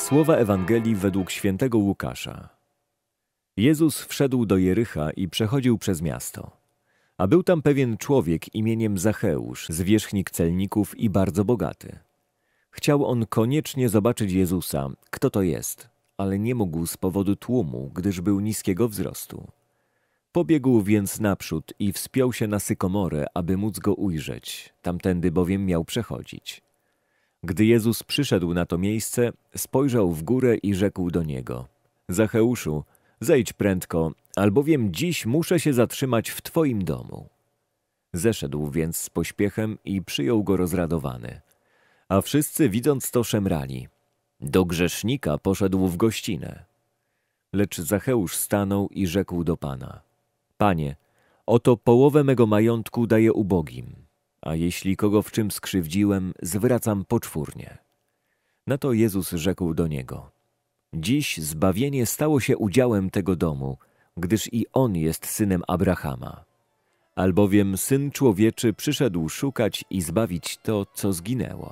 Słowa Ewangelii według świętego Łukasza. Jezus wszedł do Jericha i przechodził przez miasto. A był tam pewien człowiek imieniem Zacheusz, zwierzchnik celników i bardzo bogaty. Chciał on koniecznie zobaczyć Jezusa, kto to jest, ale nie mógł z powodu tłumu, gdyż był niskiego wzrostu. Pobiegł więc naprzód i wspiął się na sykomorę, aby móc go ujrzeć, tamtędy bowiem miał przechodzić. Gdy Jezus przyszedł na to miejsce, spojrzał w górę i rzekł do niego: Zacheuszu, zejdź prędko, albowiem dziś muszę się zatrzymać w Twoim domu. Zeszedł więc z pośpiechem i przyjął go rozradowany. A wszyscy widząc to szemrali. Do grzesznika poszedł w gościnę. Lecz Zacheusz stanął i rzekł do Pana: Panie, oto połowę mego majątku daję ubogim, a jeśli kogo w czym skrzywdziłem, zwracam poczwórnie. Na to Jezus rzekł do niego: Dziś zbawienie stało się udziałem tego domu, gdyż i on jest synem Abrahama. Albowiem Syn Człowieczy przyszedł szukać i zbawić to, co zginęło.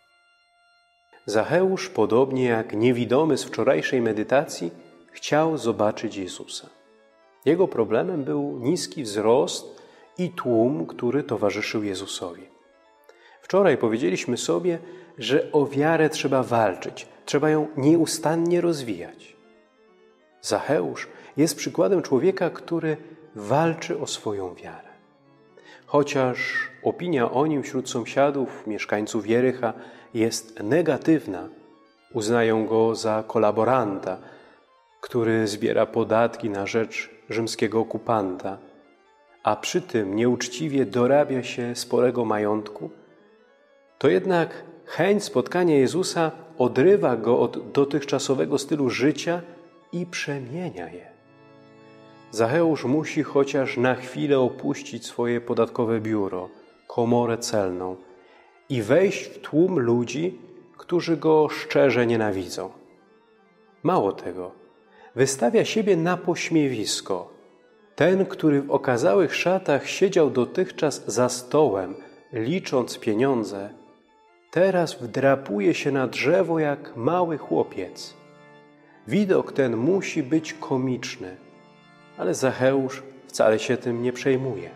Zacheusz, podobnie jak niewidomy z wczorajszej medytacji, chciał zobaczyć Jezusa. Jego problemem był niski wzrost i tłum, który towarzyszył Jezusowi. Wczoraj powiedzieliśmy sobie, że o wiarę trzeba walczyć, trzeba ją nieustannie rozwijać. Zacheusz jest przykładem człowieka, który walczy o swoją wiarę. Chociaż opinia o nim wśród sąsiadów, mieszkańców Jericha jest negatywna, uznają go za kolaboranta, który zbiera podatki na rzecz rzymskiego okupanta, a przy tym nieuczciwie dorabia się sporego majątku, to jednak chęć spotkania Jezusa odrywa go od dotychczasowego stylu życia i przemienia je. Zacheusz musi chociaż na chwilę opuścić swoje podatkowe biuro, komorę celną i wejść w tłum ludzi, którzy go szczerze nienawidzą. Mało tego, wystawia siebie na pośmiewisko. Ten, który w okazałych szatach siedział dotychczas za stołem, licząc pieniądze, teraz wdrapuje się na drzewo jak mały chłopiec. Widok ten musi być komiczny, ale Zacheusz wcale się tym nie przejmuje.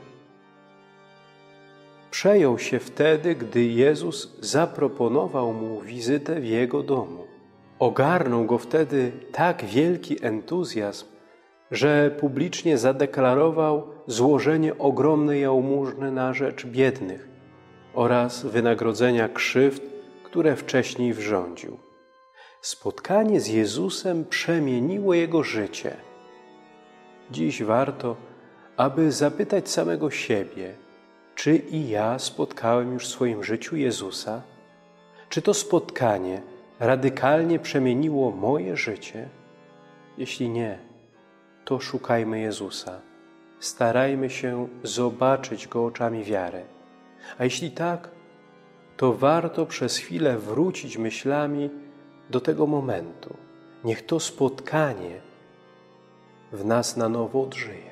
Przejął się wtedy, gdy Jezus zaproponował mu wizytę w jego domu. Ogarnął go wtedy tak wielki entuzjazm, że publicznie zadeklarował złożenie ogromnej jałmużny na rzecz biednych oraz wynagrodzenia krzywd, które wcześniej wyrządził. Spotkanie z Jezusem przemieniło jego życie. Dziś warto, aby zapytać samego siebie, czy i ja spotkałem już w swoim życiu Jezusa? Czy to spotkanie radykalnie przemieniło moje życie? Jeśli nie, to szukajmy Jezusa. Starajmy się zobaczyć Go oczami wiary. A jeśli tak, to warto przez chwilę wrócić myślami do tego momentu. Niech to spotkanie w nas na nowo odżyje.